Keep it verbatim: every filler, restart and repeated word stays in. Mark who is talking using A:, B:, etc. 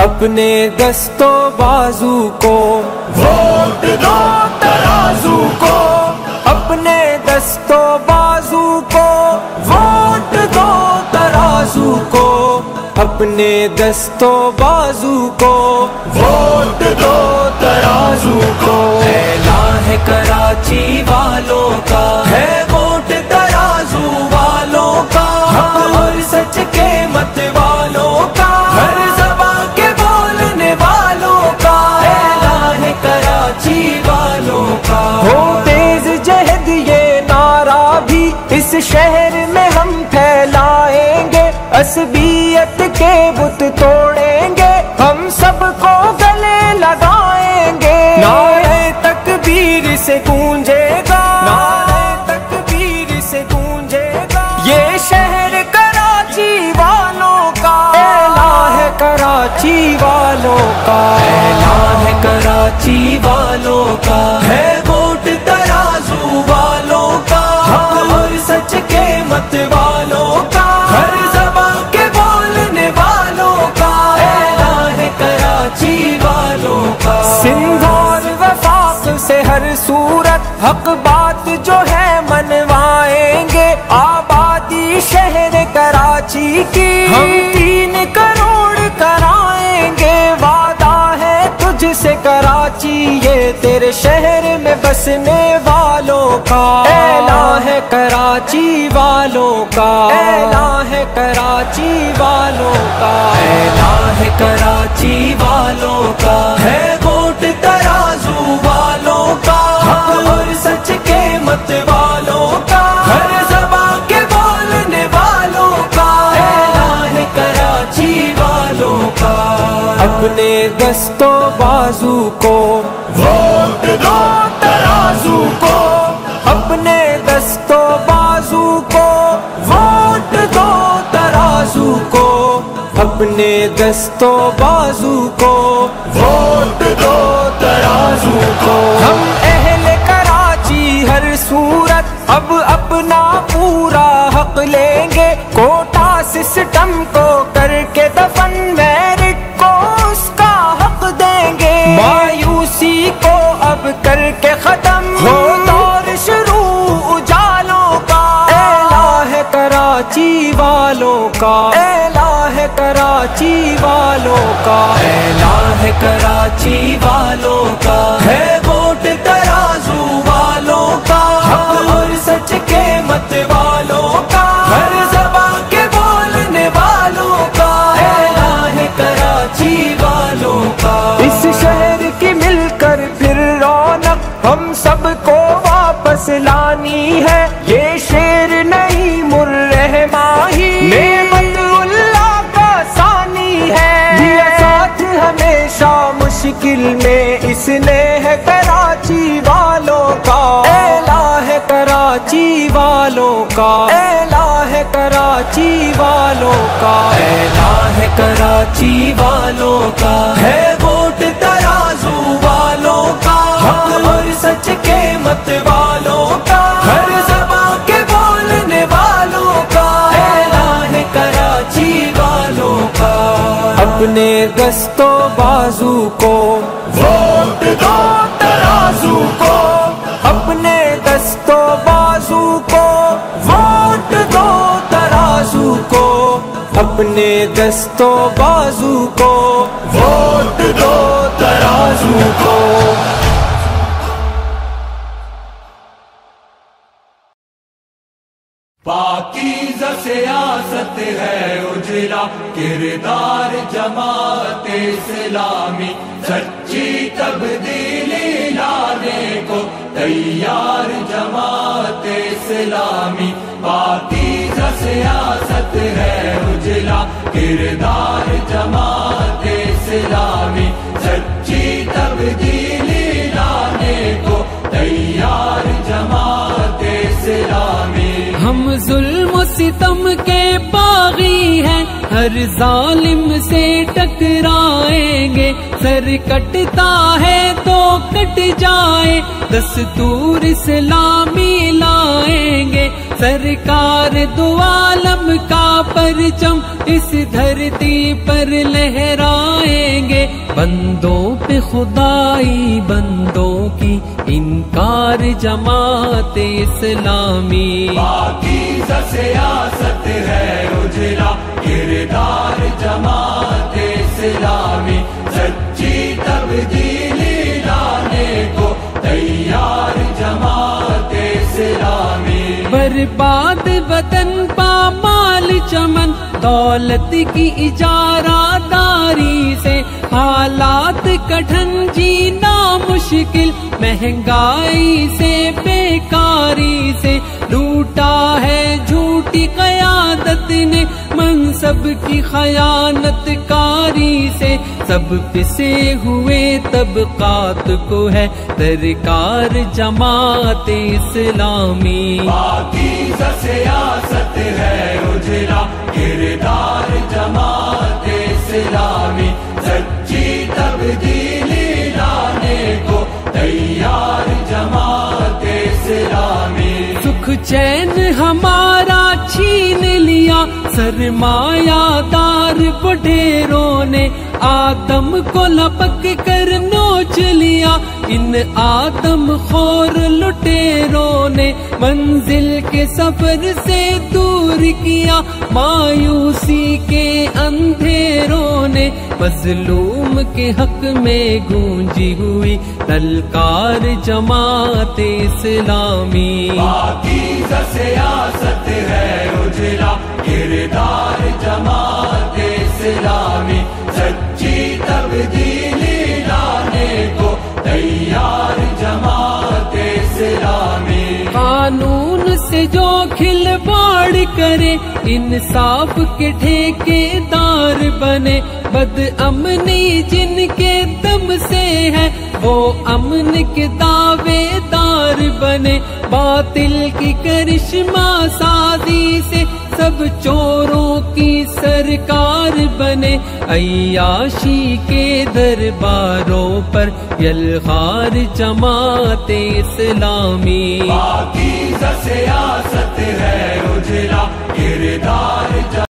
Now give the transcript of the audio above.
A: اپنے دستوں بازو کو ووٹ دو ترازو کو، اپنے دستوں بازو کو ووٹ دو ترازو کو، اپنے دستوں بازو کو ووٹ دو ترازو کو۔ اعلان ہے کراچی والوں کا، ہے ووٹ ترازو والوں کا، حق اور سچ کے مت والوں کا، ہر زبان کے بولنے والوں کا، اعلان ہے کراچی والوں کا۔ ہو تیز جہد یہ نعرہ بھی اس شہر میں ہم پھیلائیں گے، عصبیت کے بت توڑیں گے، ہم سب کو گلے لگائیں گے۔ نعرہ تکبیر سے گونجے گا، نعرہ تکبیر سے گونجے گا، یہ شہر کراچی والوں کا، اعلان ہے کراچی والوں کا، اعلان ہے کراچی والوں کا، ہے ووٹ ترازو والوں کا، حق اور سچ کے مت والوں کا، ہر زبان کے بولنے والوں کا، اعلان ہے کراچی والوں کا۔ سندھ اور وفاق سے ہر صورت حق بات جو ہے منوائیں گے، آبادی شہر کراچی کی ہم تین کروڑ کرائیں گے، وعدہ ہے تجھ سے کراچی یہ تیرے شہر میں بسنے والوں کا، اعلان ہے کراچی والوں کا، اعلان ہے کراچی والوں کا، اعلان ہے کراچی والوں کا، ہے ووٹ ترازو والوں کا، حق اور سچ کے مت والوں کا، ہر زبان کے بولنے والوں کا، اعلان ہے کراچی والوں کا۔ اپنے دستوں بازو کو ووٹ دو ترازو کو، اپنے دستوں بازو کو ووٹ دو ترازو کو، اپنے دستوں بازو کو ووٹ دو ترازو کو۔ ہم اہل کراچی ہر صورت اب اپنا پورا حق لیں گے، کوٹا سسٹم کو کر کے دفن، میرٹ کو اس کا حق دیں گے، مایوسی کو اب کر کے ختم ہو دور شروع اجالوں کا، اعلان ہے کراچی والوں کا، اعلان ہے کراچی والوں کا، اعلان ہے کراچی والوں کا، ہے ووٹ ترازو والوں کا، حق اور سچ کے مت والوں کا، ہر زبان کے بولنے والوں کا، اعلان ہے کراچی والوں کا۔ اس شہر کی مل کر پھر رونق ہم سب کو واپس لانی ہے، یہ شیر نہیں مرحماہی نعمت اللہ کا ثانی ہے، دیا ساتھ ہمیشہ مشکل میں اس نے ہے کراچی والوں کا، اعلان ہے کراچی والوں کا، اعلان ہے کراچی والوں کا، اعلان ہے کراچی والوں کا، ہے ووٹ ترازو والوں کا، حق اور سچ کے مت والوں کا، ہر زبان کے بولنے والوں کا، اعلان ہے کراچی والوں کا۔ اپنے دستوں بازو کو ووٹ دو ترازو کو، اپنے دستوں بازو کو ووٹ دو ترازو کو، اپنے دستوں بازو کو ووٹ دو ترازو کو۔
B: پاکیزہ سیاست ہے اجلا، کردار جماعت اسلامی، سچی تبدیلی لانے کو تیار جماعت اسلامی، پاکیزہ سیاست ہے اجلا، کردار جماعت اسلامی، سچی تبدیلی لانے کو تیار جماعت اسلامی۔
C: ہم ظلم و ستم کے باغی ہیں، ہر ظالم سے ٹکرائیں گے، سر کٹتا ہے تو کٹ جائے، دستور اسلامی لائیں گے، سرکار دو عالم کا پرچم اس دھرتی پر لہرائیں گے. بندوں پہ خدائی بندوں کی انکار جماعت اسلامی.
B: پاکیزہ سیاست ہے اجلا کردار جماعت اسلامی. سچی تبدیلی لانے کو تیار جماعت اسلامی.
C: برباد وطن پامال چمن دولت کی اجارہ داری سے حالات کٹھن جینا مشکل مہنگائی سے بیکاری سے لوٹا ہے جھوٹی قیادت نے منصب کی خیانت کاری سے. سب پسے ہوئے طبقات کو ہے درکار جماعت اسلامی.
B: پاکیزہ سیاست ہے اجلا کردار جماعت اسلامی. سچی تبدیلی لانے کو تیار جماعت اسلامی.
C: سکھ چین ہمارا چھین لیا سرمایہ دار بڈھیروں نے آدم کو لپک کر نوچ لیا. ان آدم خور لٹیروں نے منزل کے سفر سے دور کیا. مایوسی کے اندھیروں نے مظلوم کے حق میں گونجی ہوئی للکار جماعت اسلامی.
B: پاکیزہ سیاست ہے اجلا کردار جماعت اسلامی. سچی تبدیلی لانے کو تیار جماعت اسلامی.
C: قانون سے جو کھلواڑ کرے انصاف کے ٹھیکے دار بنے. بد امنی جن کے دم سے ہے وہ امن کے دعوے دار بنے. باطل کی کرشمہ سازی سے سب چوروں کی سرکار بنے. عیاشی کے درباروں پر یلغار جماعت اسلامی.
B: پاکیزہ سیاست ہے اجلا کردار